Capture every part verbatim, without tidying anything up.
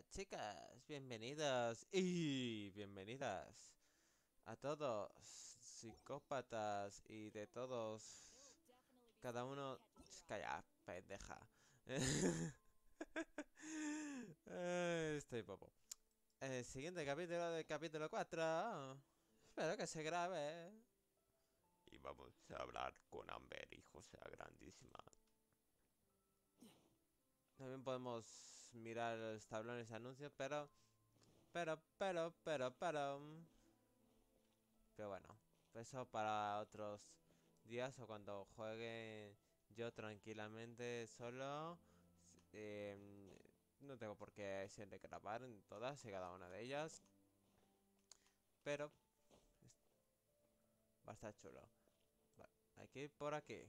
chicas, bienvenidos y bienvenidas a todos, psicópatas y de todos, cada uno... Calla, pendeja. Eh, Estoy bobo. El siguiente capítulo del capítulo cuatro. Espero que se grabe. Y vamos a hablar con Amber, hijo sea grandísima. También podemos mirar los tablones de anuncios, pero... Pero, pero, pero, pero... Pero bueno, eso para otros días o cuando juegue yo tranquilamente solo. Eh, no tengo por qué siempre grabar en todas y cada una de ellas. Pero va a estar chulo. Vale, hay que ir por aquí.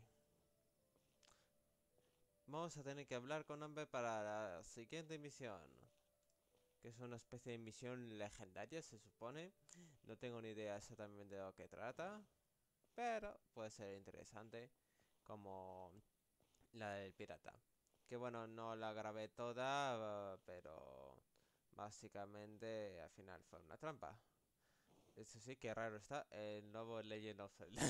Vamos a tener que hablar con Amber para la siguiente misión. Que es una especie de misión legendaria, se supone. No tengo ni idea exactamente de lo que trata. Pero puede ser interesante. Como la del pirata. Que bueno, no la grabé toda, uh, pero básicamente al final fue una trampa. Eso sí, que raro está el nuevo Legend of Zelda.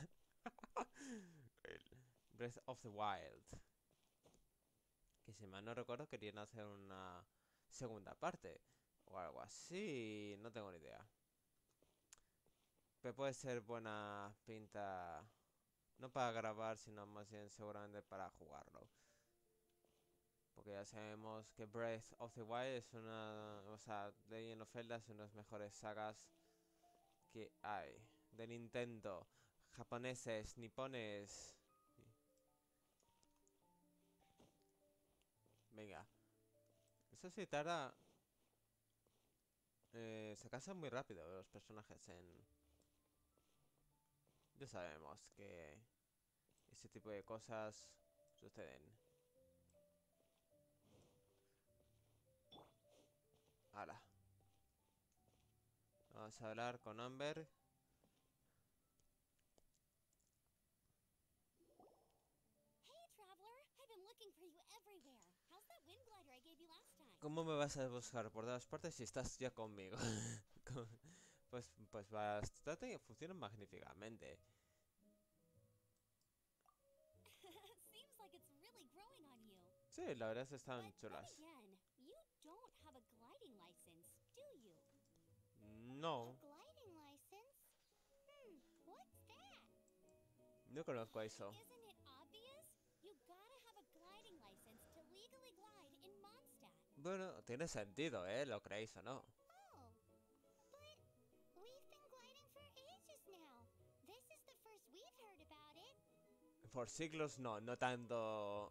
El Breath of the Wild. Que si mal no recuerdo querían hacer una segunda parte. O algo así, no tengo ni idea. Pero puede ser buena pinta. No para grabar, sino más bien seguramente para jugarlo. Porque ya sabemos que Breath of the Wild es una... O sea, Legend of Zelda es una de las mejores sagas que hay. De Nintendo. Japoneses, nipones. Venga. Eso sí, tarda... Eh, se cansan muy rápido los personajes en... Ya sabemos que... Ese tipo de cosas suceden. Hala. Vamos a hablar con Amber. ¿Cómo me vas a buscar por todas partes si estás ya conmigo? Pues, pues bastante, funciona magníficamente. Sí, la verdad es que están chulas. No, no conozco eso. Bueno, tiene sentido, ¿eh? ¿Lo creéis o no? Por siglos no, no tanto...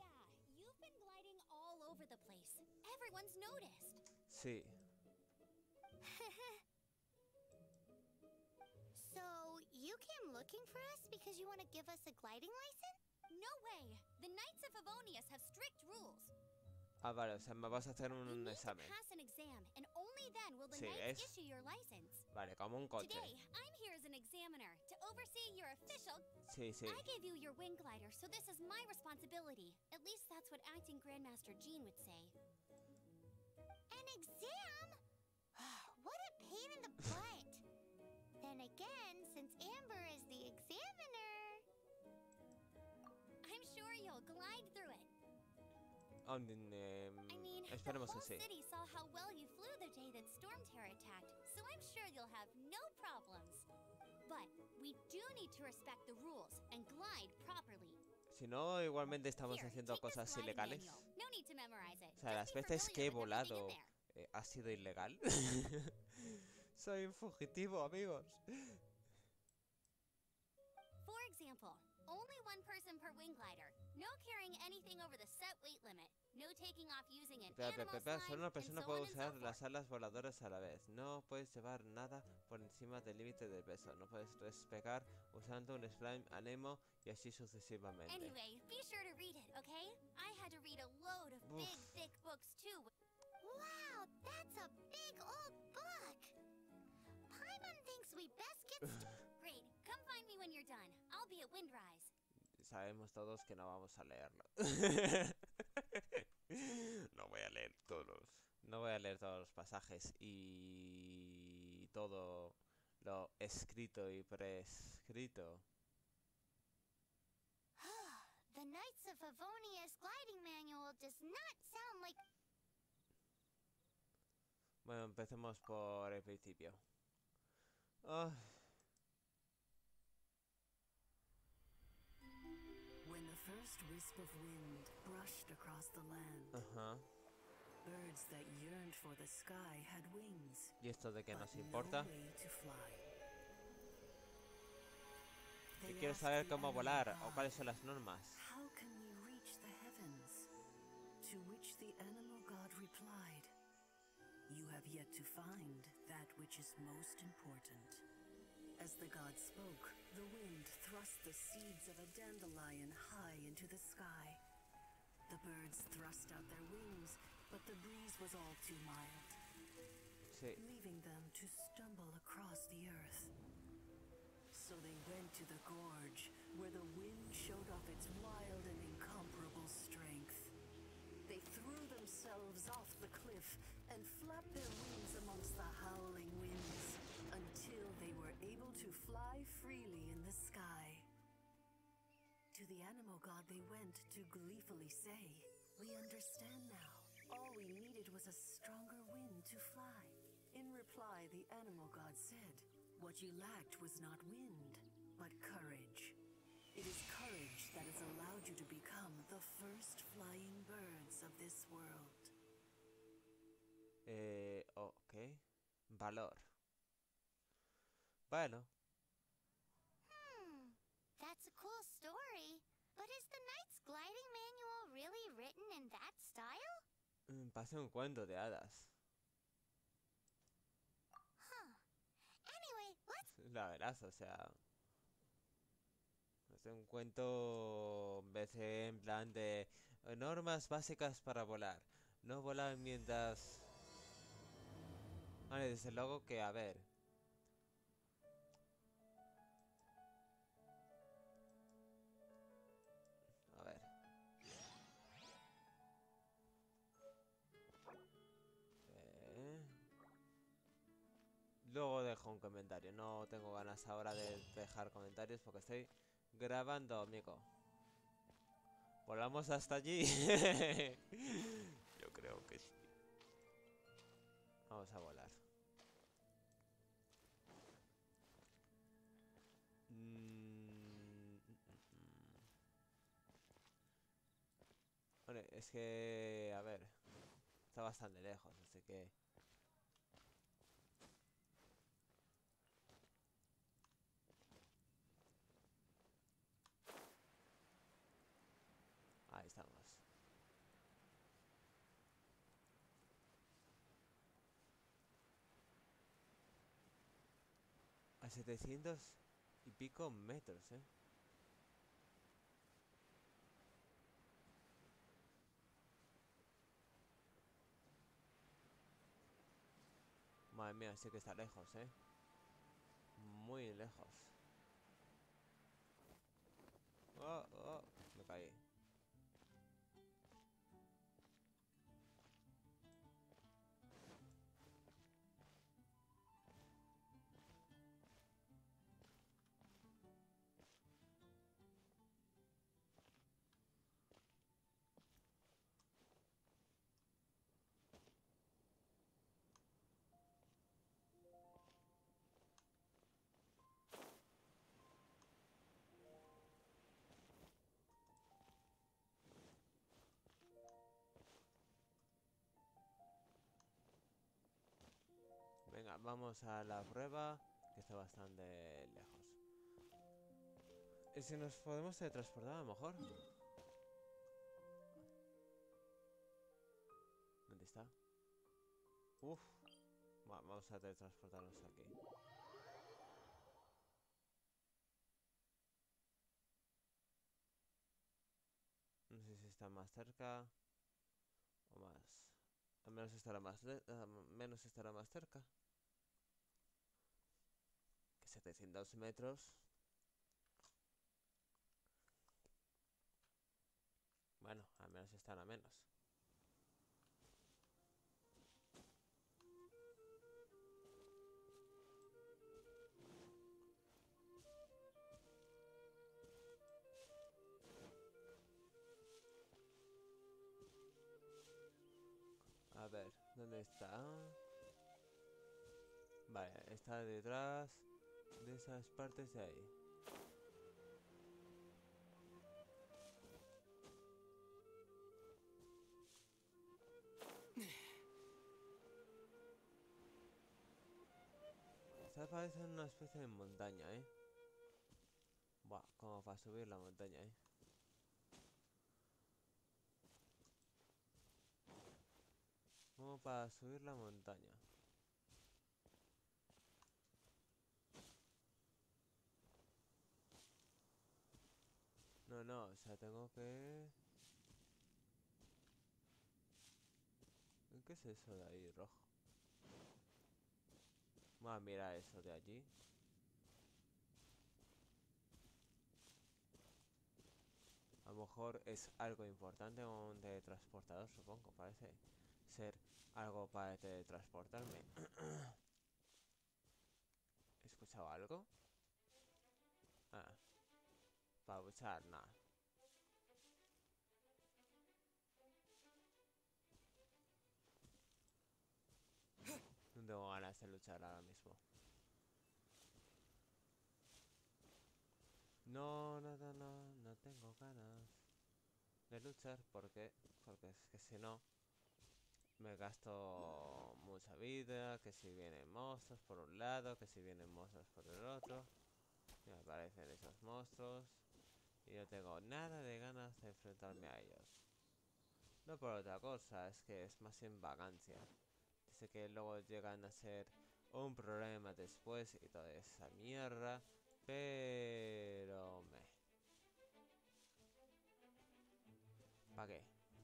Sí. So, you came looking for us because you want to give us a gliding license? No way! The Knights of Favonius have strict rules. Ah, vale, o sea, me vas a hacer You un need to examen. pass an exam, and only then will the Sí, Knights ¿ves? issue your license. Vale, como un coche. Today, I'm here as an examiner to oversee your official... Sí, sí. I gave you your wing glider, so this is my responsibility. At least that's what acting Grandmaster Jean would say. An exam? What a pain in the butt. Then again, since Amber is the examiner... I'm sure you'll glide through it. Um, eh, I mean, the esperemos whole que sí. city saw how well you flew the day that Storm Terror attacked, so I'm sure you'll have no problems. But we do need to respect the rules and glide properly. Si no, igualmente estamos Here, haciendo take this cosas gliding ilegales. manual. No need to memorize it. O sea, las Just be veces que he familiar with everything in volado there. eh, ha sido ilegal. Soy un fugitivo, amigos. For example, only one person per wing glider. No carrying anything over the set weight limit. No taking off using an Espera, espera, animal espera, slide, solo una and persona so puede on and so usar forth. las alas voladoras a la vez. No puedes llevar nada por encima del límite de peso. No puedes despegar usando un slime anemo y así sucesivamente. Anyway, be sure to read it, okay? I had to read a load of big, Oof. thick books too. Wow, that's a big old book! Paimon thinks we best get st- Great, come find me when you're done. I'll be at Windrise. Sabemos todos que no vamos a leerlo. No voy a leer todos. No voy a leer todos los pasajes y todo lo escrito y prescrito. The Knights of Favonia's gliding manual does not sound like... Bueno, empecemos por el principio. Oh, When the first wisp of wind brushed across the land, ajá. birds that yearned for the sky had wings, ¿Y esto de qué but nos importa? no way to fly. Yo They quiero asked saber the cómo animal volar o god, cuáles son las normas. "How can we reach the heavens?" To which the animal god replied, "You have yet to find that which is most important." As the god spoke, the wind thrust the seeds of a dandelion high into the sky. The birds thrust out their wings, but the breeze was all too mild, Sí. leaving them to stumble across the earth. So they went to the gorge, where the wind showed off its wild and incomparable strength. They threw themselves off the cliff and flapped their wings amongst the howling winds, until they were able to fly freely in the sky. To the animal god they went to gleefully say, "We understand now. All we needed was a stronger wind to fly." In reply, the animal god said, "What you lacked was not wind, but courage. It is courage that has allowed you to become the first flying birds of this world." Eh, ok. Valor. Bueno, Hmm, that's a cool story. But is the Knight's gliding manual really written in that style? mm, parece un cuento de hadas. Huh. Anyway, let's... La verás, o sea... Es un cuento en vez de en plan de eh, normas básicas para volar. No volar mientras... Vale, desde luego que, a ver... A ver... Eh, Luego dejo un comentario. No tengo ganas ahora de dejar comentarios porque estoy grabando, amigo. ¿Volamos hasta allí? Yo creo que sí. Vamos a volar. Mm, mm, mm. Vale, es que... A ver... Está bastante lejos, así que... Ahí estamos. A setecientos y pico metros, ¿eh? Madre mía, sí que está lejos, ¿eh? Muy lejos. Oh, oh, me caí. Venga, vamos a la prueba, que está bastante lejos. ¿Y si nos podemos teletransportar a lo mejor? ¿Dónde está? Uf. Va, vamos a teletransportarnos aquí. No sé si está más cerca o más. Al menos estará más le- ah, menos estará más cerca. Que setecientos metros. Bueno, al menos estará menos. ver, ¿dónde está? Vale, está detrás de esas partes de ahí. Esta parece una especie de montaña, ¿eh? Buah, como para subir la montaña, ¿eh? Como para subir la montaña. No, no, o sea, tengo que... ¿Qué es eso de ahí, rojo? Vamos a mirar eso de allí. A lo mejor es algo importante, un teletransportador, supongo, parece ser algo para teletransportarme. ¿He escuchado algo? Ah, para luchar, nada. No tengo ganas de luchar ahora mismo. No, no, no, no, no tengo ganas de luchar porque, porque es que si no me gasto mucha vida, que si vienen monstruos por un lado, que si vienen monstruos por el otro, y me aparecen esos monstruos y no tengo nada de ganas de enfrentarme a ellos. No por otra cosa, es que es más en vagancia. Dice que luego llegan a ser un problema después y toda esa mierda, pero me... ¿Para qué?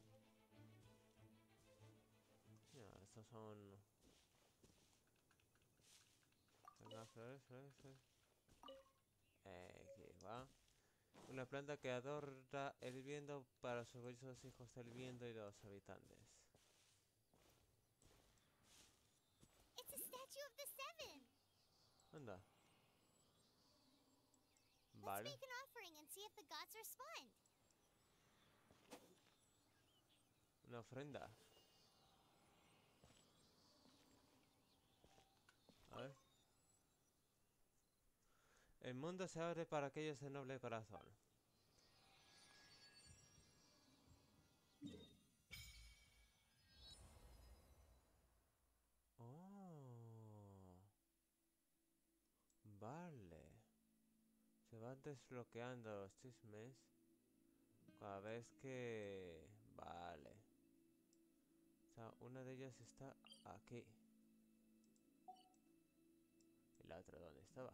Mira, estos son... Venga, flores, flores, flores. Eh, aquí va. Una planta que adorna el viento para los orgullosos hijos del viento y de los habitantes. It's a statue of the seven. Anda. Let's Vale. make an offering and see if the gods respond. Una ofrenda. A ver. El mundo se abre para aquellos de noble corazón. Oh. Vale. Se van desbloqueando los chismes cada vez que... Vale. O sea, una de ellas está aquí. ¿Y la otra dónde estaba?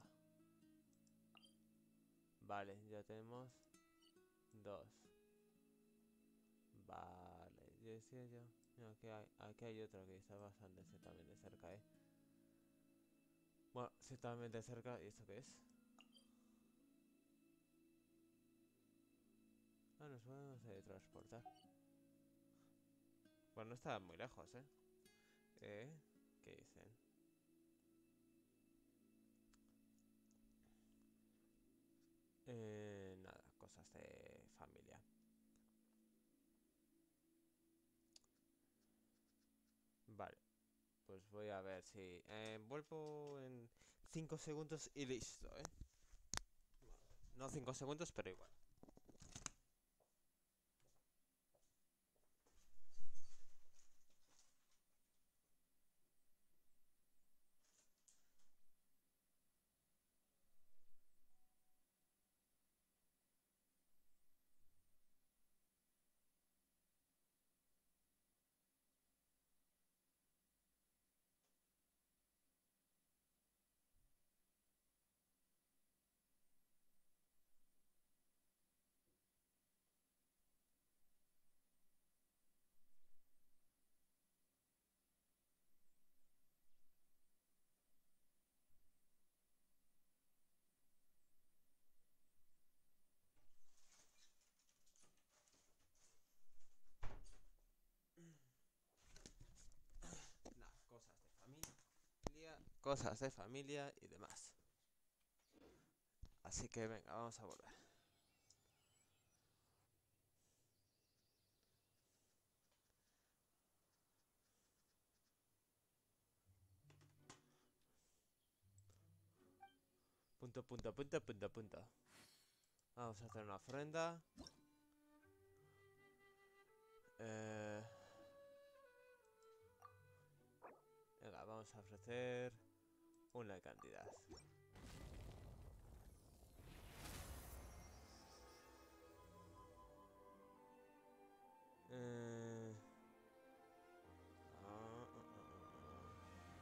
Vale, ya tenemos dos. Vale, yo decía yo. Mira, aquí hay, aquí hay otro que está bastante también de cerca, ¿eh? Bueno, sí, también de cerca. ¿Y esto qué es? Ah, nos podemos teletransportar. Bueno, no está muy lejos, ¿eh? ¿Eh? ¿Qué dicen? Eh, nada, cosas de familia. Vale, pues voy a ver si... Eh, vuelvo en cinco segundos y listo, ¿eh? No cinco segundos, pero igual. Nada, cosas de familia, cosas de familia y demás. Así que venga, vamos a volver. Punto, punto, punto, punto, punto. Vamos a hacer una ofrenda. Eh... Venga, vamos a ofrecer una cantidad. Eh... ah, ah, ah, ah.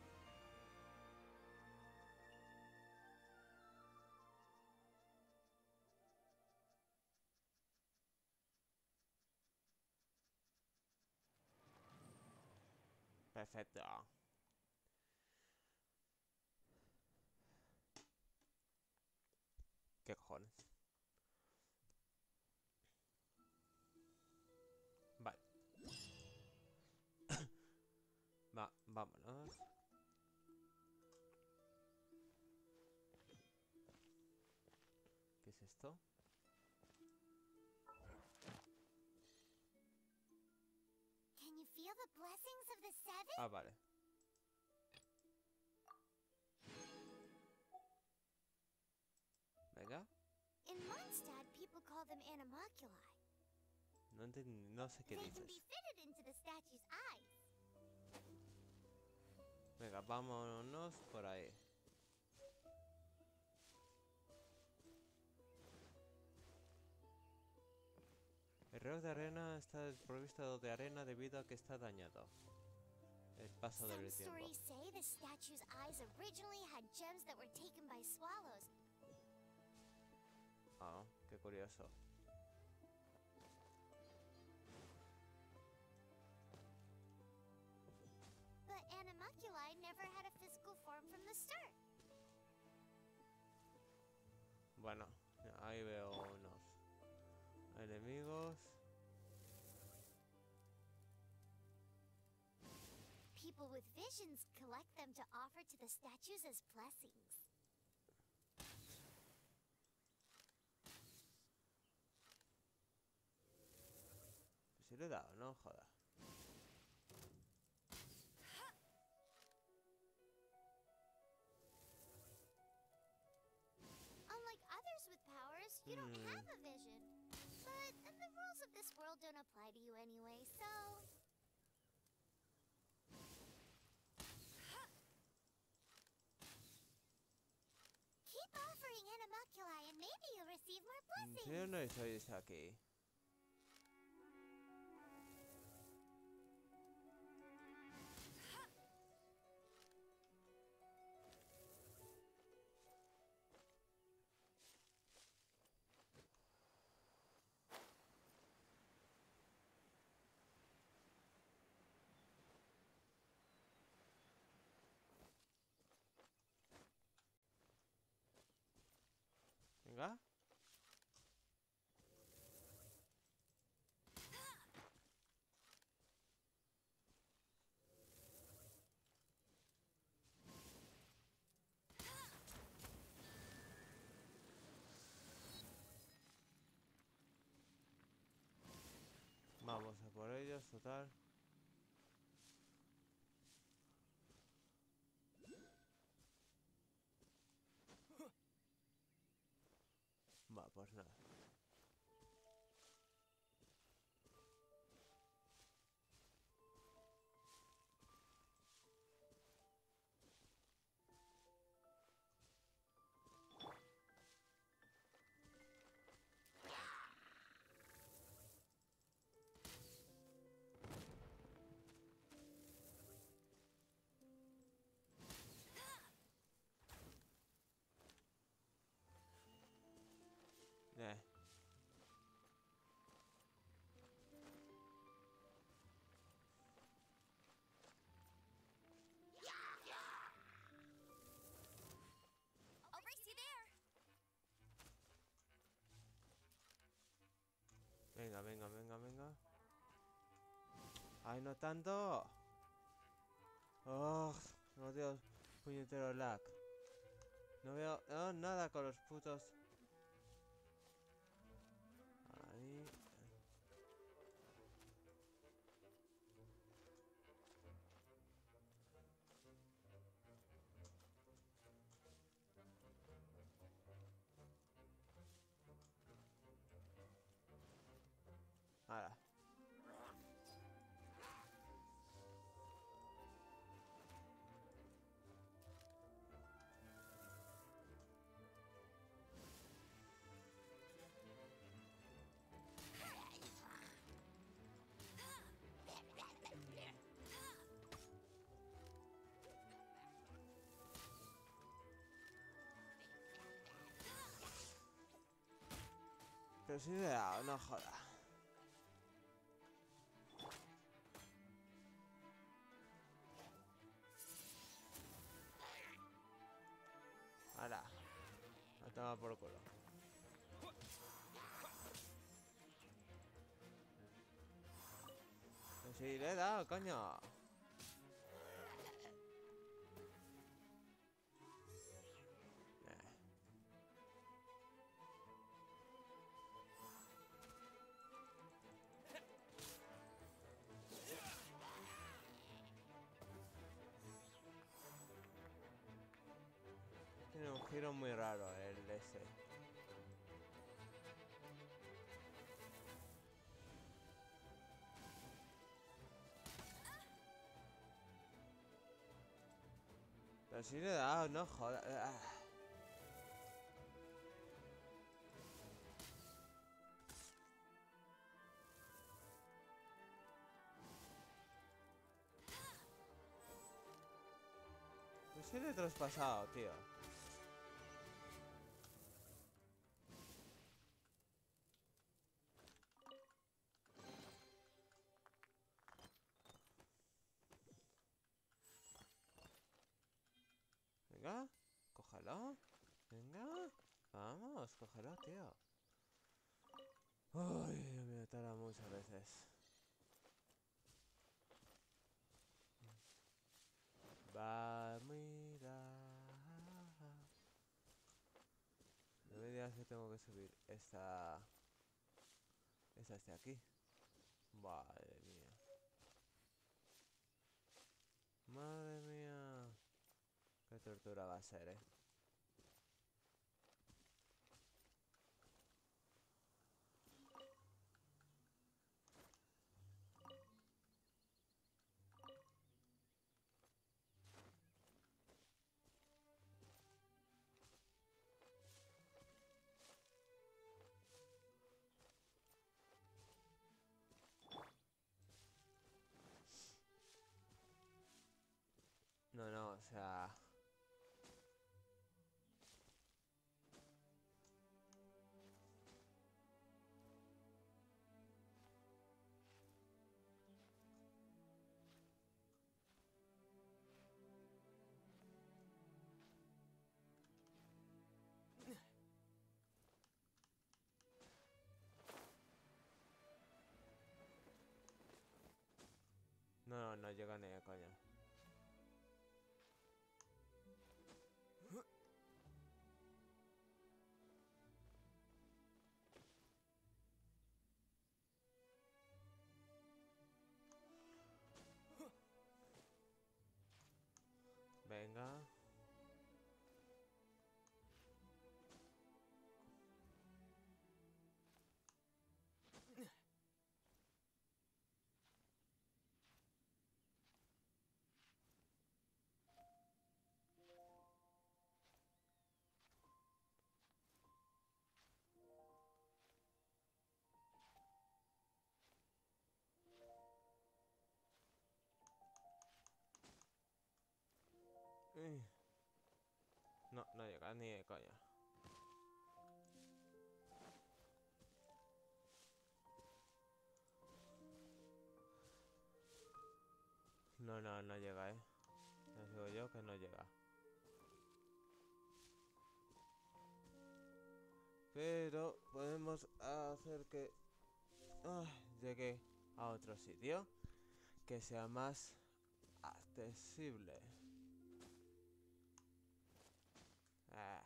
Perfecto. ¿Qué cojones? Vale. Va, vámonos. ¿Qué es esto? Can you feel the blessings of the seven? Ah, vale. Venga. In Mondstadt, people call them animalculi. No entiendo, no sé qué They can be dices. fitted into the statue's eyes. Venga, vámonos por ahí. El reloj de arena está desprovisto de arena debido a que está dañado. El paso Some del tiempo. stories say the statue's eyes originally had gems that were taken by swallows. Ah, qué curioso. But animalculi never had a physical form from the start. Bueno, ahí veo unos enemigos. People with visions collect them to offer to the statues as blessings. Pues sí le he dado, no joda. Unlike others with powers, you don't Hmm. have a vision. But then the rules of this world don't apply to you anyway, so... Keep offering animalculi and maybe you'll receive more ¿En blessings. serio no sois aquí? Venga. Vamos a por ellos, total. Va, pues nada. Eh. I'll race you there. Venga, venga, venga, venga. ¡Ay, no tanto! ¡Oh! No Dios, puñetero lag. No veo oh, nada con los putos. Ahí. Pero sí le he dado, no joda. Ahora, a tomar por culo. Pero sí le he dado, coño. Tiene un giro muy raro el ese. Pero sí le he dado, no joda. Ah. Pues sí le he traspasado, tío. Venga, cógelo. Venga, vamos, cógelo, tío. Ay, Dios mío, tarda muchas veces. Va, mira. No me digas que tengo que subir esta... Esta de aquí. Madre mía. Madre mía. Qué tortura va a ser, eh. No, no, o sea... No, no, no llega ni de coña. Venga. Uy. No, no llega ni de coña. No, no, no llega, eh. Les digo yo que no llega. Pero podemos hacer que ah, llegue a otro sitio que sea más accesible. Ah.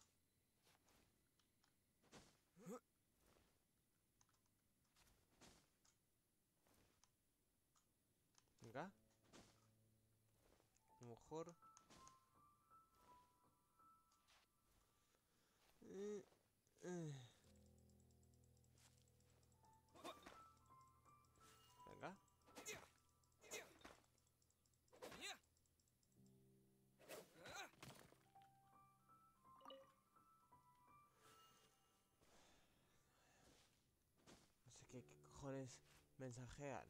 Venga. A lo mejor. Eh, eh. Venga. No sé qué, qué cojones mensajean.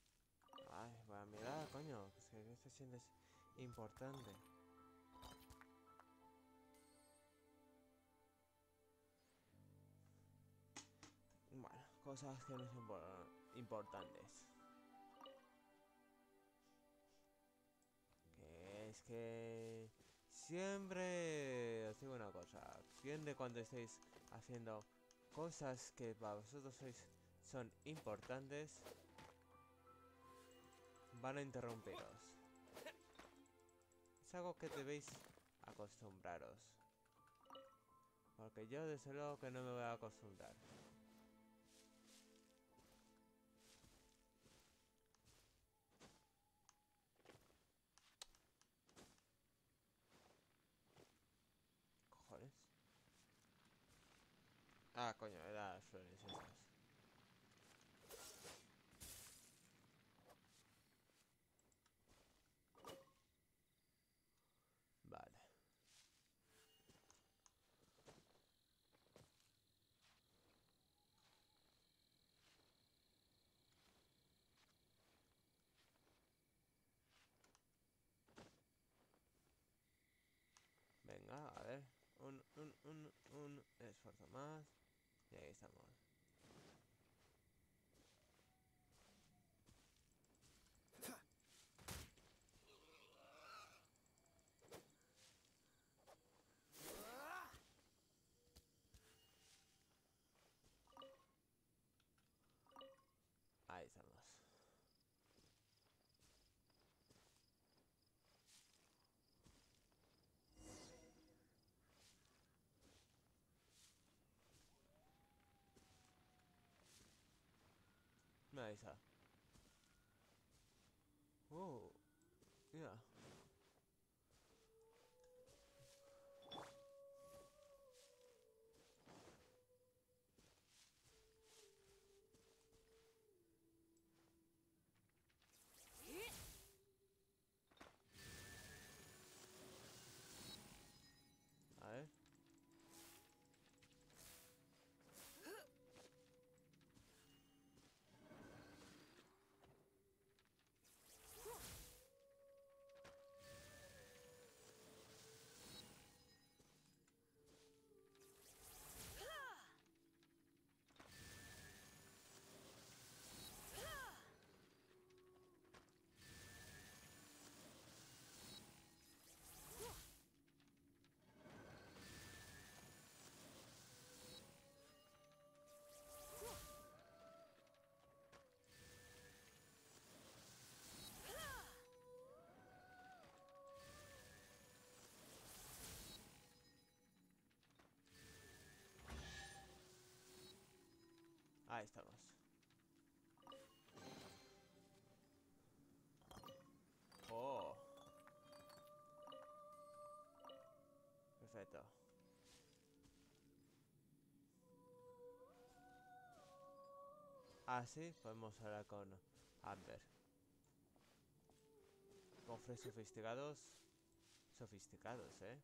Ay, voy a mirar, coño. Que es que este siendo es importante. cosas que no son impor- importantes. Que es que siempre os digo una cosa, siempre cuando estéis haciendo cosas que para vosotros sois son importantes, van a interrumpiros. Es algo que debéis acostumbraros. Porque yo desde luego que no me voy a acostumbrar. Cojones. Ah, coño, era las flores esas. Vale. Venga, a ver. Un, un, un, un esfuerzo más. Y ahí estamos. Ahí estamos. Ahí está. Oh, mira. A ver. Ahí estamos. Oh. Perfecto. Así podemos hablar con Amber. Cofres sofisticados. Sofisticados, ¿eh?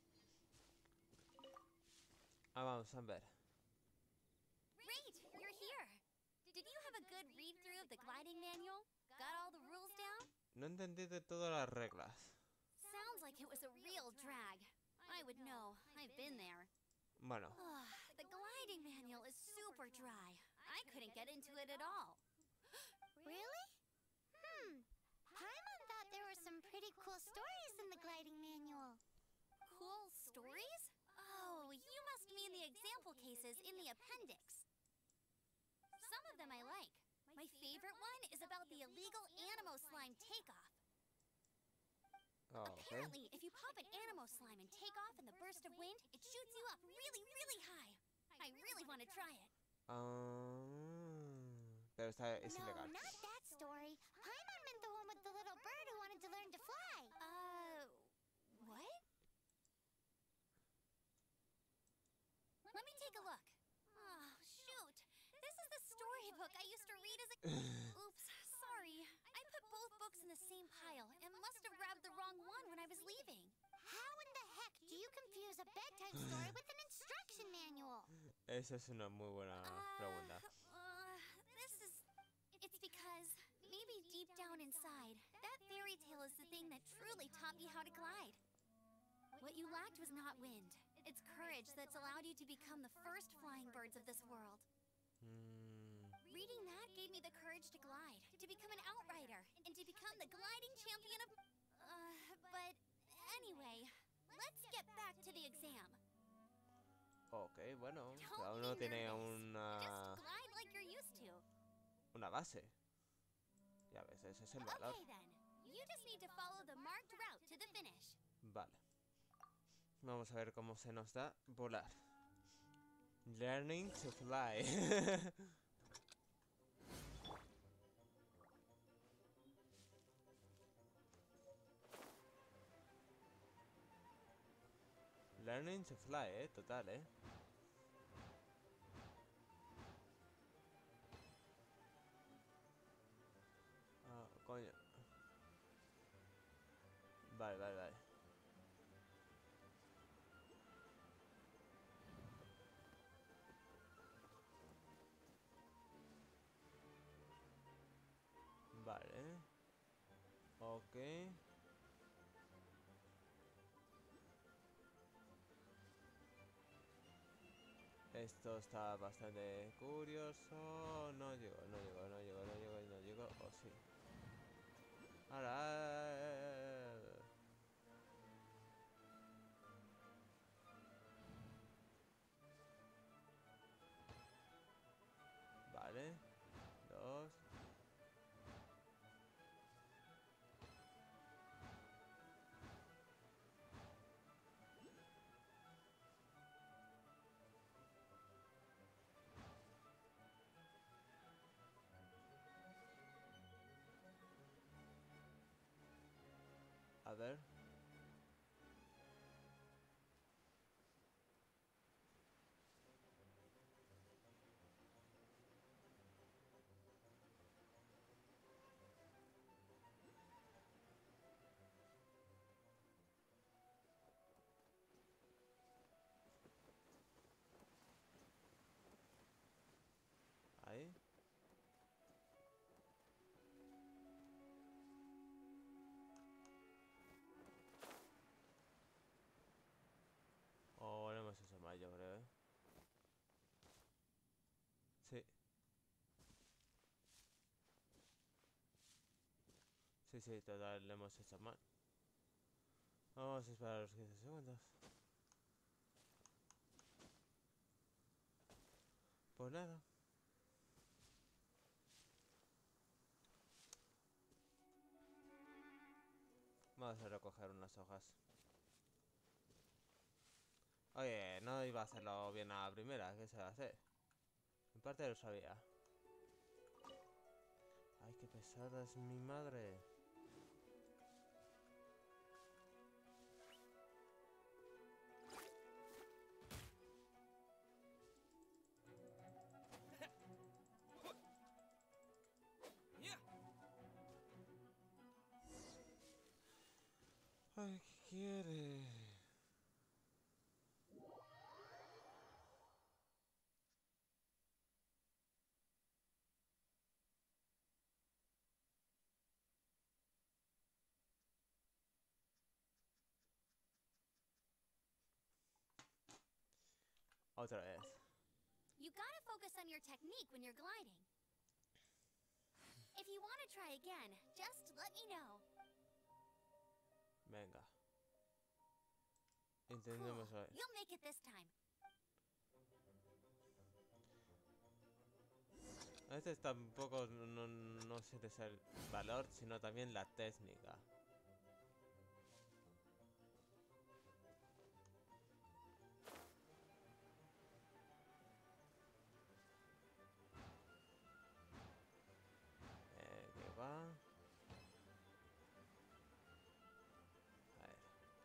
Ah, vamos, Amber. Great, you're here. Did you have a good read through of the gliding manual? Got all the rules down? No entendí de todas las reglas. Sounds like it was a real drag. I would know. I've been there. Bueno, The gliding manual is super dry. I couldn't get into it at all. Really? Hmm. Paimon thought there were some pretty cool stories in the gliding manual. Cool stories? Oh, you must mean the example cases in the appendix. Some of them I like. My favorite one is about the illegal Animo slime takeoff. oh, okay. Apparently, if you pop an Animo slime and take off in the burst of wind, it shoots you up really, really high. I really want to try it. Ah, pero está, es No, ilegal. not that story. Paimon meant the one with the little bird who wanted to learn to fly. Uh, what? Let me take a look. Oh, shoot. This is the storybook I used to read as a... Oops, sorry. I put both books in the same pile and must have grabbed the wrong one when I was leaving. How in the heck do you confuse a bedtime story with an instruction manual? Esa es una muy buena pregunta. Uh, this is... It's because maybe deep down inside, that fairy tale is the thing that truly taught me how to glide. What you lacked was not wind. It's courage that's allowed you to become the first flying birds of this world. Mm, what gave me the courage to glide, to become an outrider, and to become the gliding champion of... Uh, but anyway, let's get back to the exam. Ok, bueno, Don't cada be uno tiene nervous. una, Just glide like you're used to. una base. Y a veces es el valor. Okay then. You just need to follow the marked route to the finish. Vale. Vamos a ver cómo se nos da volar. Learning to fly. Learning to fly, eh, total, eh. Ah, coño. Vale, vale, vale. Vale. Ok. Esto está bastante curioso. No llego, no llego, no llego, no llego, no llego. O oh, sí. Ahora. Vale. Dos. A ver. Ahí. Oh, no hemos hecho mal, yo creo, ¿eh? Sí. Sí, sí, total, lo hemos hecho mal. Vamos a esperar los quince segundos. Pues nada. Vamos a recoger unas hojas. Oye, no iba a hacerlo bien a la primera, ¿qué se va a hacer? En parte lo sabía. Ay, qué pesada es mi madre. Ay, ¿qué quiere? Otra vez. You gotta focus on your technique when you're gliding. If you want to try again, just let me know. Venga. Cool. Intentemos hoy. You'll make it this time. A veces tampoco no, no sé es el valor, sino también la técnica. Eh, ¿qué va? A ver.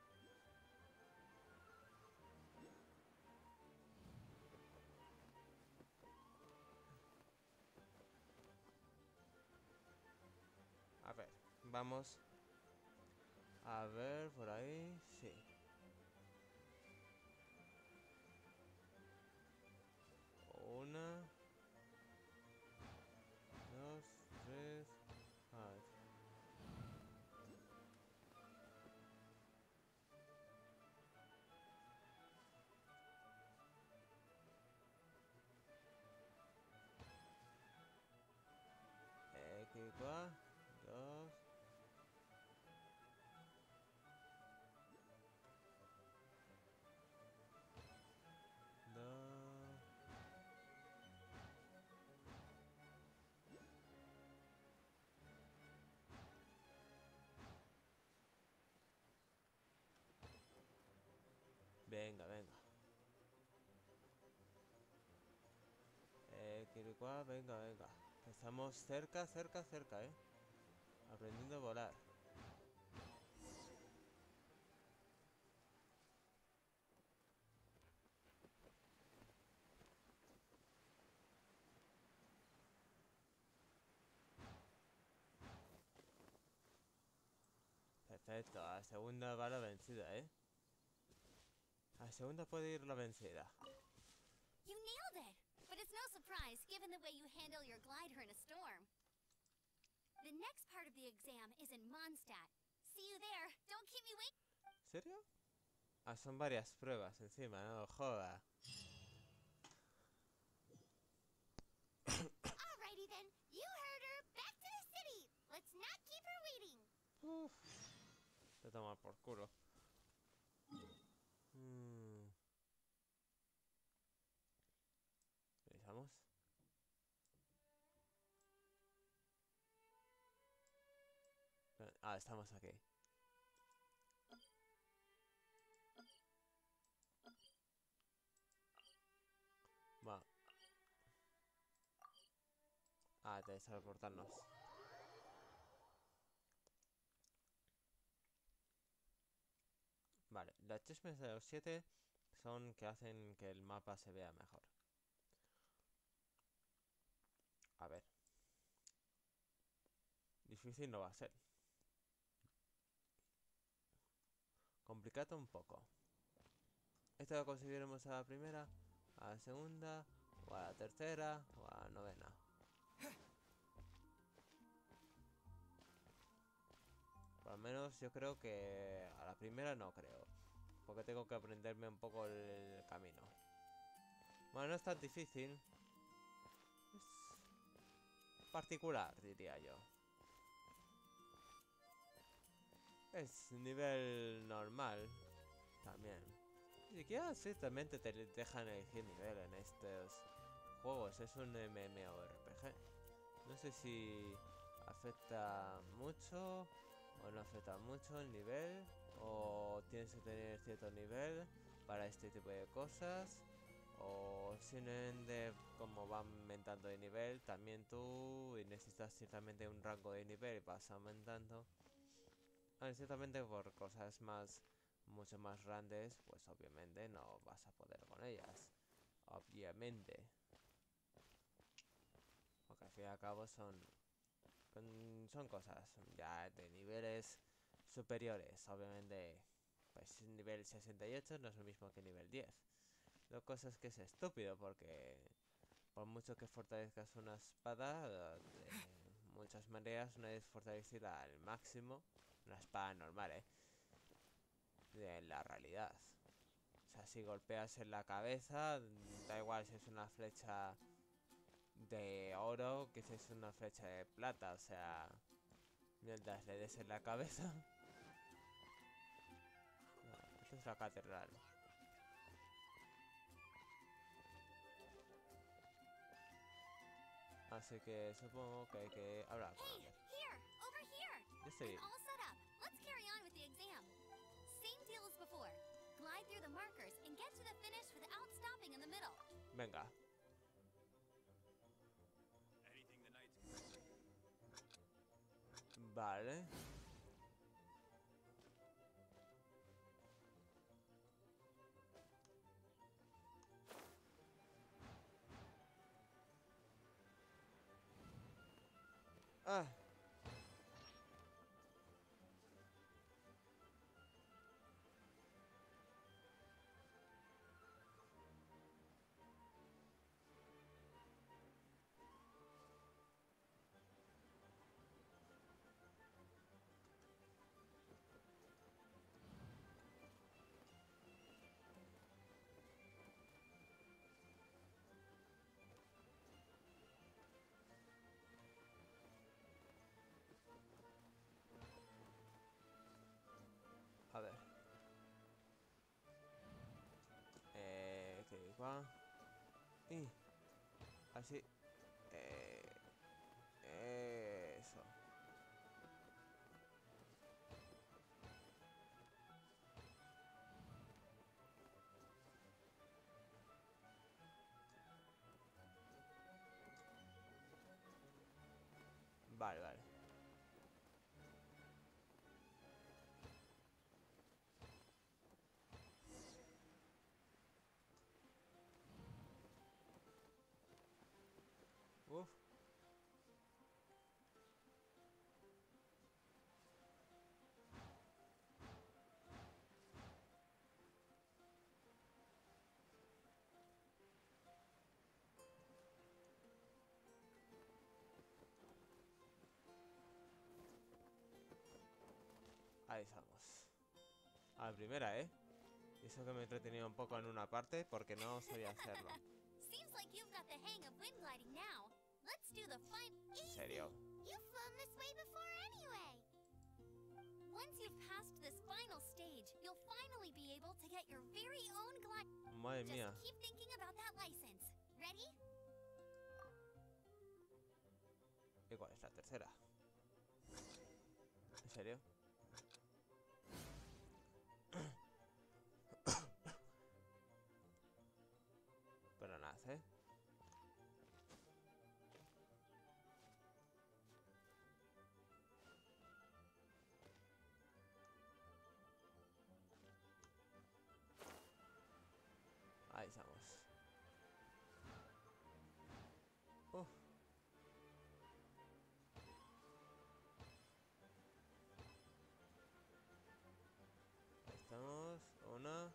A ver, vamos. A ver, por ahí, sí. Una. Dos, tres. A ver. cuá, dos. Dos. Venga, venga. Eh, Kirikua, venga, venga. Estamos cerca, cerca, cerca, eh. Aprendiendo a volar. Perfecto, a la segunda va la vencida, eh. A la segunda puede ir la vencida. You nailed it! But it's no surprise, given the way you handle your glider in a storm. The next part of the exam is in Mondstadt. See you there. Don't keep me waiting. ¿Serio? Ah, son varias pruebas encima, no joda. Alrighty then, you heard her. Back to the city. Let's not keep her waiting. Uf. Te toma por culo. Mm. Revisamos. Ah, estamos aquí. Va. Ah, te teleportarnos. Vale, las chismes de los siete son que hacen que el mapa se vea mejor. A ver. Difícil no va a ser. Complicado un poco. Esto lo conseguiremos a la primera, a la segunda, o a la tercera, o a la novena. Por lo menos yo creo que a la primera no creo. Porque tengo que aprenderme un poco el camino. Bueno, no es tan difícil. Es particular, diría yo. Es nivel normal. También. Ni siquiera ciertamente te dejan elegir nivel en estos juegos. Es un MMORPG. No sé si afecta mucho o no afecta mucho el nivel. O tienes que tener cierto nivel para este tipo de cosas. O simplemente como van aumentando de nivel, también tú necesitas ciertamente un rango de nivel y vas aumentando. Ah, ciertamente por cosas más, mucho más grandes, pues obviamente no vas a poder con ellas. Obviamente. Porque al fin y al cabo son, son cosas ya de niveles superiores. Obviamente, pues nivel sesenta y ocho no es lo mismo que nivel diez. Lo cosa es que es estúpido porque por mucho que fortalezcas una espada, de muchas maneras no es fortalecida al máximo. Una espada normal, eh. De la realidad. O sea, si golpeas en la cabeza, da igual si es una flecha de oro que si es una flecha de plata. O sea, mientras le des en la cabeza. No, esta es la catedral. Así que supongo que hay que hablar con Hey, alguien. here! Over here! Yo estoy bien. I'm all set up. Let's carry on with the exam. Same deal as before. Glide through the markers and get to the finish without stopping in the middle. Venga. Vale. Ah. Así. Eh, eso. Vale, vale. Uf. Ahí estamos. A la primera, ¿eh? Y eso que me he entretenido un poco en una parte porque no sabía hacerlo. Seems like you've got the hang of wind gliding now. Let's do the fun. ¿En serio? You've flown this way before anyway. Once you've passed this final stage, you'll finally be able to get your very own glide. Madre Just mía. keep thinking about that license. Ready? ¿Y cuál es la tercera? ¿En serio? Pero nada, ¿eh? Ahí estamos. Uf. Ahí estamos. Una.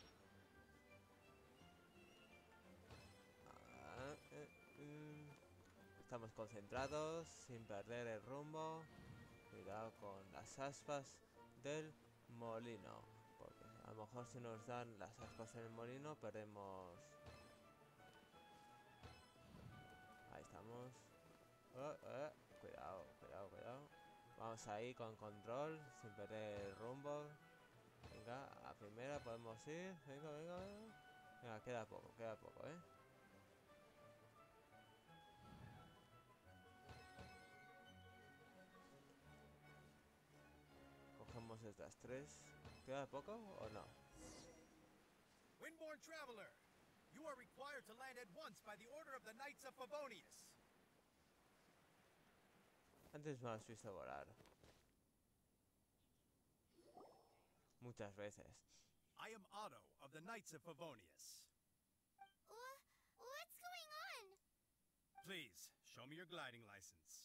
Ah, eh, mm. Estamos concentrados, sin perder el rumbo. Cuidado con las aspas del molino. Porque a lo mejor si nos dan las aspas en el molino, perdemos. Ahí estamos. Oh, eh. Cuidado, cuidado, cuidado. Vamos ahí con control, sin perder el rumbo. Venga, a primera podemos ir. Venga, venga, venga. Venga, queda poco, queda poco, ¿eh? Cogemos estas tres. ¿Queda poco o no? Windborne Traveler, you are required to land at once by the order of the Knights of Favonius. Antes me has visto volar. Muchas veces. I am Otto of the Knights of Favonius. Wha- what's going on? Please, show me your gliding license.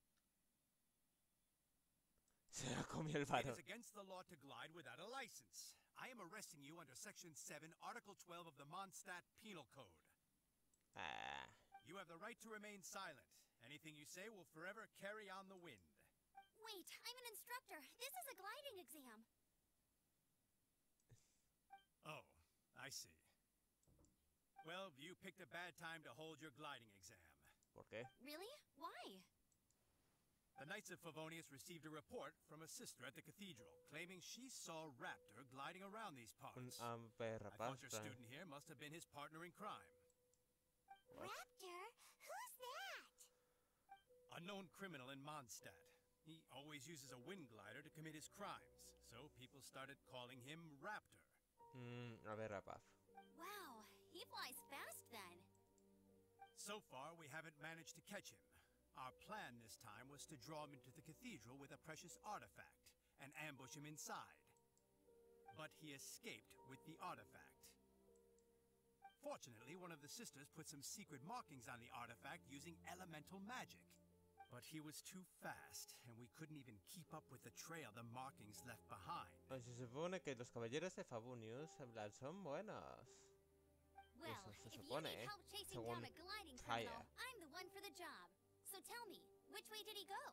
Se la comió el It varón. is against the law to glide without a license. I am arresting you under Section seven, Article twelve of the Mondstadt Penal Code. Ah, You have the right to remain silent. Anything you say will forever carry on the wind. Wait, I'm an instructor. This is a gliding exam. Oh, I see. Well, you picked a bad time to hold your gliding exam. ¿por qué? Really? Why? The Knights of Favonius received a report from a sister at the cathedral, claiming she saw Raptor gliding around these Un parts. hambre I thought your rapaz. student here must have been his partner in crime. What? Raptor? Who's that? Unknown criminal in Mondstadt. He always uses a wind glider to commit his crimes, so people started calling him Raptor. Mm, a ver, rapaz. Wow, he flies fast then. So far, we haven't managed to catch him. Our plan this time was to draw him into the cathedral with a precious artifact and ambush him inside. But he escaped with the artifact. Fortunately, one of the sisters put some secret markings on the artifact using elemental magic. But he was too fast, and we couldn't even keep up with the trail the markings left behind. Pues se supone que los caballeros de Favonius en plan son buenos. Well, Eso se if you supone, need ¿eh? help chasing Según down a gliding Kaya. criminal, I'm the one for the job. So tell me, which way did he go?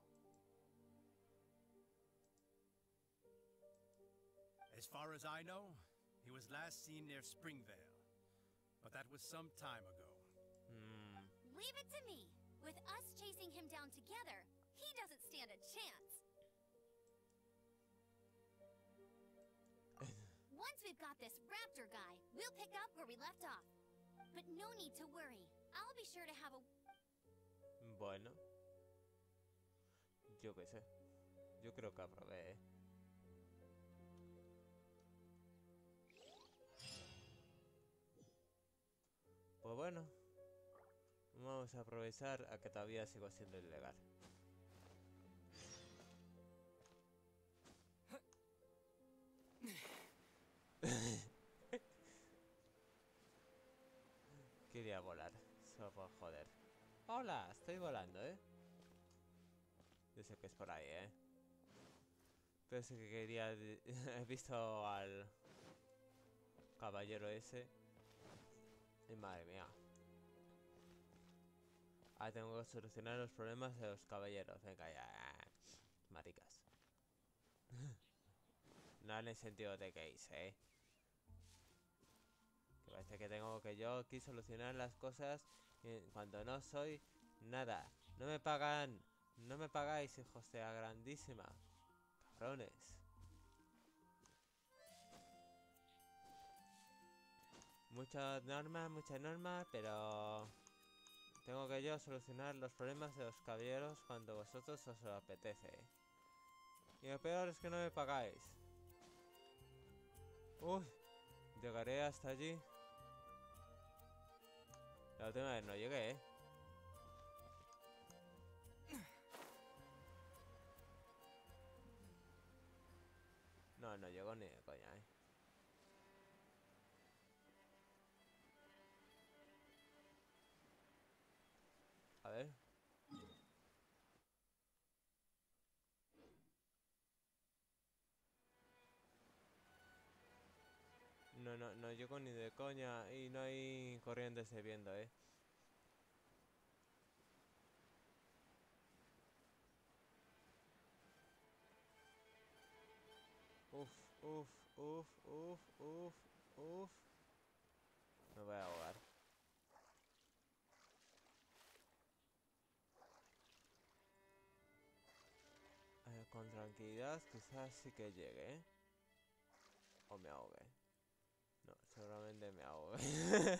As far as I know, he was last seen near Springvale. But that was some time ago. Mm, Leave it to me. With us chasing him down together, he doesn't stand a chance. Once we've got this raptor guy, we'll pick up where we left off. But no need to worry. I'll be sure to have a... Bueno. Yo qué sé. Yo creo que aprobé, ¿eh? Pues bueno. Vamos a aprovechar a que todavía sigo siendo ilegal. Quería volar. Solo por joder. Hola, estoy volando, ¿eh? Yo sé que es por ahí, ¿eh? Pero sí que quería... He visto al... caballero ese. Y madre mía. Ah, tengo que solucionar los problemas de los caballeros. Venga, ya. Maricas. No en el sentido de que hice, ¿eh? Que parece que tengo que yo aquí solucionar las cosas cuando no soy nada. No me pagan. No me pagáis, hijos de la grandísima. Cabrones. Muchas normas, muchas normas, pero... Tengo que yo solucionar los problemas de los caballeros cuando vosotros os lo apetece. Y lo peor es que no me pagáis. Uy, llegaré hasta allí. La última vez no llegué, ¿eh? No, no llego ni de coña, ¿eh? A ver. No, no, no llego ni de coña y no hay corrientes de viento, ¿eh? Uf, uf, uf, uf, uf, uf. Me voy a ahogar. Eh, con tranquilidad quizás sí que llegue, ¿eh? O me ahogue. No, seguramente me ahogue.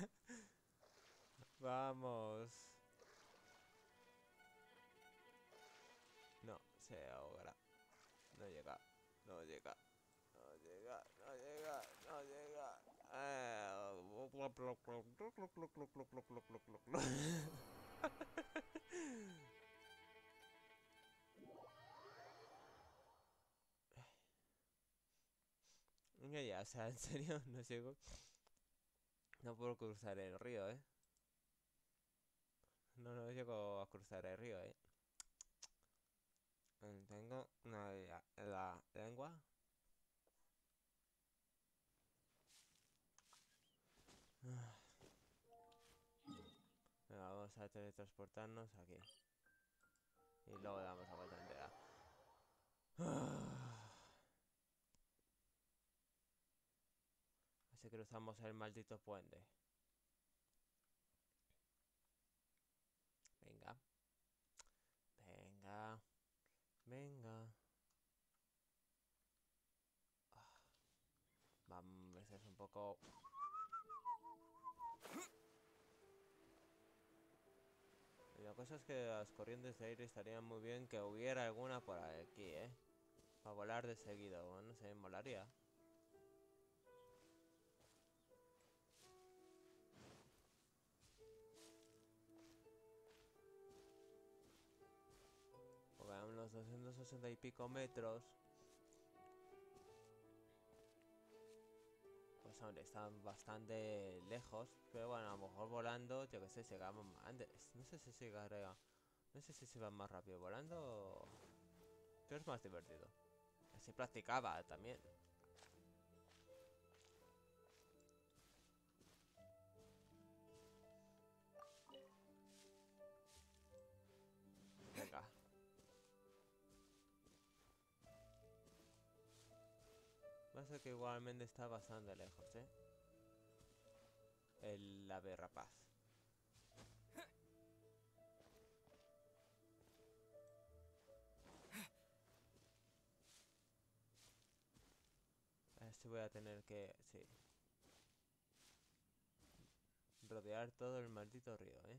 Vamos. No, se ahogará. No llega, no llega, no llega, no llega, no llega. Venga ya, o sea, en serio, no llego. No puedo cruzar el río, ¿eh? No, no llego a cruzar el río, ¿eh? Tengo una la, la lengua. Venga, vamos a teletransportarnos aquí. Y luego damos la vuelta entera. Así cruzamos el maldito puente. Venga. Venga. Venga. Ah. Vamos, ese es un poco... Y la cosa es que las corrientes de aire estarían muy bien que hubiera alguna por aquí, ¿eh? Para volar de seguido, bueno, no sé, molaría. Porque a unos doscientos sesenta y pico metros. Pues hombre, están bastante lejos. Pero bueno, a lo mejor volando, yo que sé, llegamos más antes. No sé si llegaría. No sé si se va más rápido volando o... Pero es más divertido. Así practicaba también. Venga. Va a ser que igualmente está bastante lejos, ¿eh? El ave rapaz. A ver si voy a tener que... Sí. rodear todo el maldito río, ¿eh?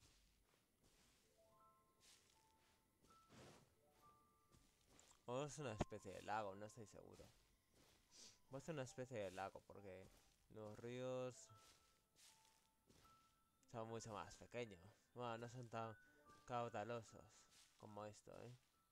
O es una especie de lago, no estoy seguro. Va a ser una especie de lago porque los ríos son mucho más pequeños. Bueno, no son tan caudalosos como esto, ¿eh?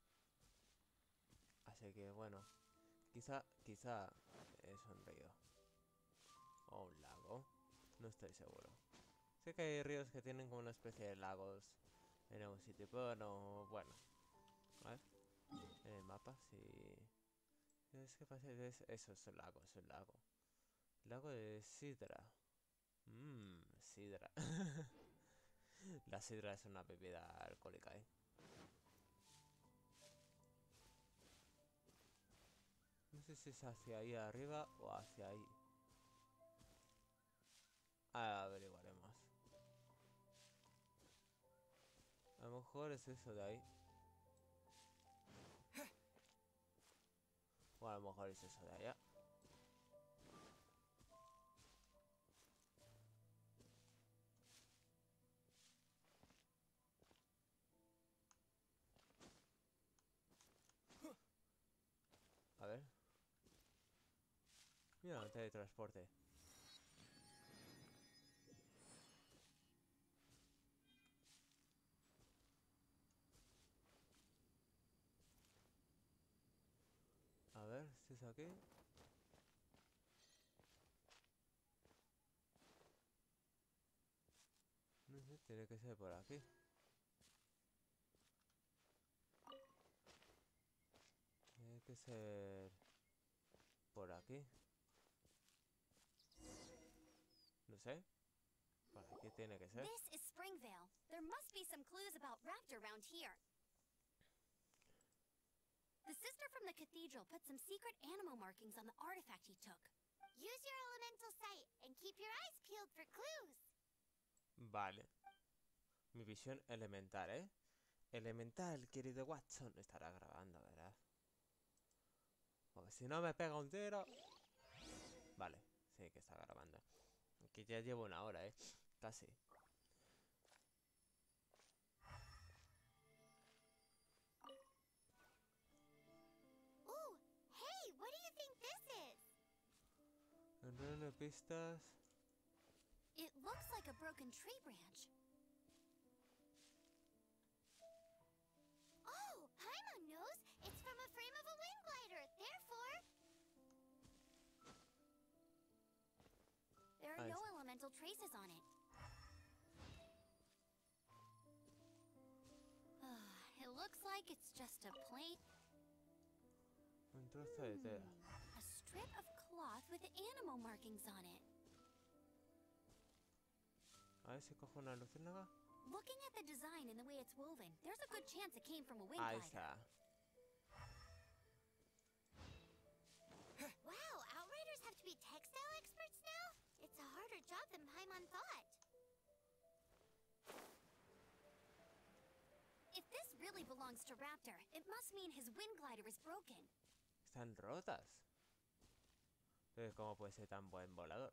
Así que bueno, quizá, quizá es un río. O un lago. No estoy seguro. Sé que hay ríos que tienen como una especie de lagos en algún sitio, pero no, bueno. A ver. En el mapa, sí. Es que pasa, es, eso es un lago, es un lago. Lago de sidra. Mmm, sidra. La sidra es una bebida alcohólica, ¿eh? No sé si es hacia ahí arriba o hacia ahí. Ah, averiguaremos. A lo mejor es eso de ahí. O a lo mejor es eso de allá. A ver. Mira, el teletransporte. A ver, si es aquí. No sé, tiene que ser por aquí. Tiene que ser por aquí. No sé. Por aquí tiene que ser. This is Springvale. There must be some clues about Raptor around here. The sister from the cathedral put some secret animal markings on the artifact he took. Use your elemental sight and keep your eyes peeled for clues. Vale. Mi visión elemental, ¿eh? Elemental, querido Watson. Estará grabando, ¿verdad? Porque si no me pega un tiro. Vale, sí que está grabando. Aquí ya llevo una hora, ¿eh? Casi. Ooh, hey, what do you think this is? Enredo de pistas. It looks like a broken tree branch. Oh, Paimon knows. It's from a frame of a wind glider. Therefore, There are I no see. elemental traces on it. It looks like it's just a plain... Un trozo de tela. A strip of cloth with animal markings on it. A ver si cojo una luciérnaga. Looking at the design and the way it's woven, there's a good chance it came from a wind Ahí glider. está. wow, Outriders have to be textile experts now? It's a harder job than Paimon thought. If this really belongs to Raptor, it must mean his wind glider is broken. Están rotas. Pero ¿cómo puede ser tan buen volador?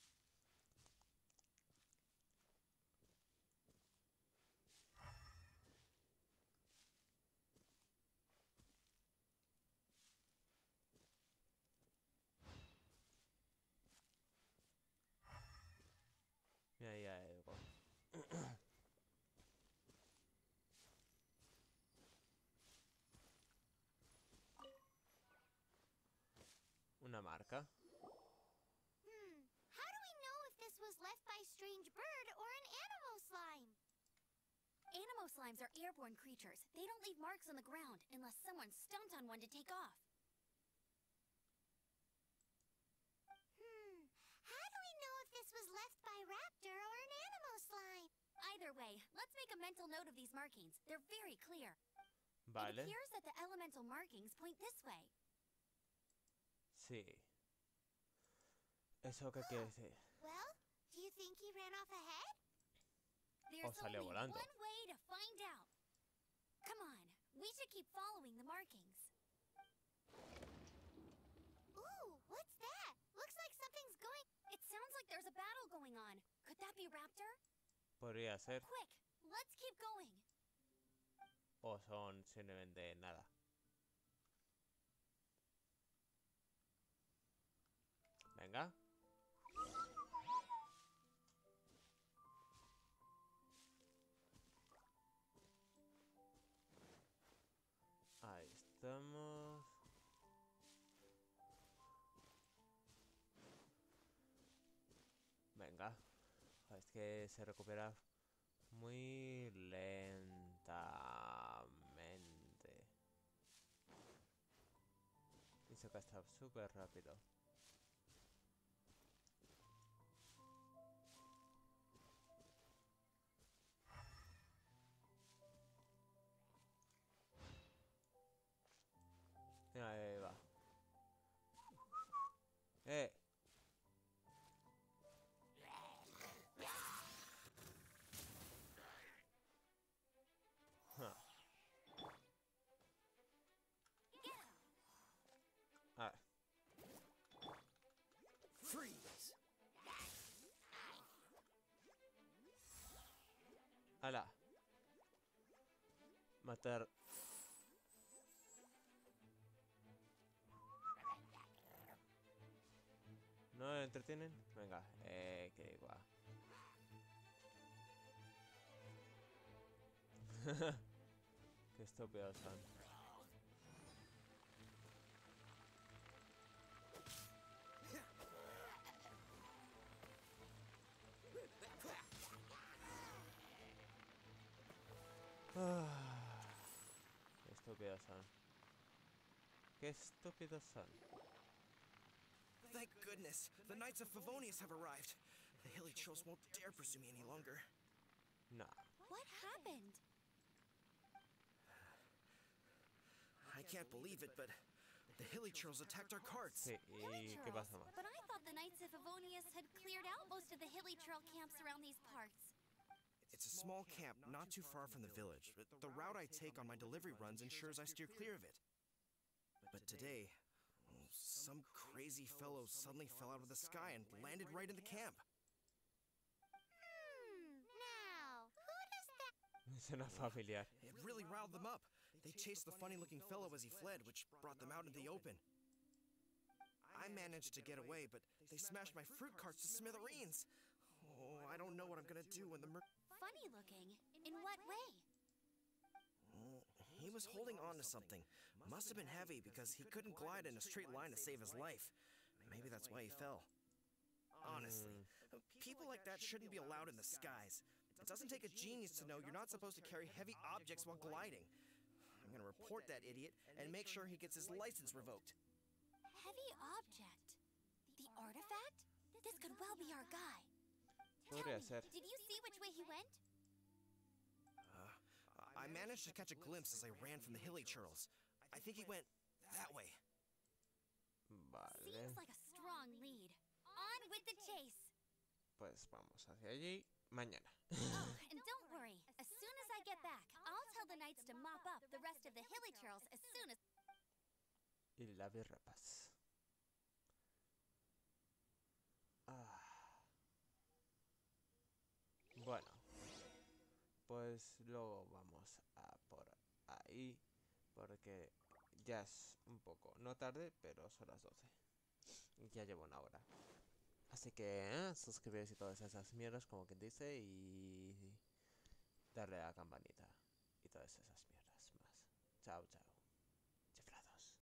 Mira, ahí hay algo. Una marca. Hmm, how do we know if this was left by strange bird or an animal slime? Animo slimes are airborne creatures. They don't leave marks on the ground unless someone stomped on one to take off. Hmm, how do we know if this was left by Raptor or an animal slime? Either way, let's make a mental note of these markings. They're very clear. It Vale. appears that the elemental markings point this way. Sí. ¿Eso qué quiere decir? Well, do you think he ran off ahead? There's salió only volando. one way to find out. Come on, we should keep following the markings. Ooh, what's that? Looks like something's going... It sounds like there's there's a battle going on. Could that be Raptor? Podría ser. Quick, let's keep going. O son simplemente nada. Venga. Ahí estamos. Venga. Es que se recupera muy lentamente. Y se gasta súper rápido. Ahí va. Eh. Huh. Ah. Freeze! Ala. Matar. ¿No me entretienen? Venga, eh, que igual. Qué estúpidos son. Ah, qué estúpidos son. Qué estúpidos son. Thank goodness, the Knights of Favonius have arrived. The Hilly Trolls won't dare pursue me any longer. No. What happened? I can't believe it, but the Hilly Trolls attacked our carts. Sí, ¿y qué pasa más? But I thought the Knights of Favonius had cleared out most of the hilly trail camps around these parts. It's a small camp not too far from the village. but The route I take on my delivery runs ensures I steer clear of it. But today, oh, some crazy fellow suddenly fell out of the sky and landed right in the camp. Hmm, now, who does that? Me suena familiar. It really riled them up. They chased the funny-looking fellow as he fled, which brought them out into the open. I managed to get away, but they smashed my fruit carts to smithereens. Oh, I don't know what I'm gonna do when the mer- Funny looking. In what way? Oh, he was holding on to something. Must have been heavy because he couldn't glide in a straight line to save his life. Maybe that's why he fell. Honestly, people like that shouldn't be allowed in the skies. It doesn't take a genius to know you're not supposed to carry heavy objects while gliding. I'm gonna report that idiot and make sure he gets his license revoked. Heavy object. The artifact? This could well be our guy. Podría Tell ser. me, did you see which way he went? Uh, I managed to catch a glimpse as I ran from the Hilly Churls. I think he went that way. Vale. Seems like a strong lead. On with the chase. Pues vamos hacia allí mañana. Oh, and don't worry. As soon as I get back, I'll tell the knights to mop up the rest of the hilly trails as soon as... Y la birrapas. Ah. Bueno. Pues luego vamos a por ahí. Porque ya es un poco, no tarde, pero son las doce. Y ya llevo una hora. Así que eh, suscribiros y todas esas mierdas, como quien dice, y darle a la campanita y todas esas mierdas más. Chao, chao.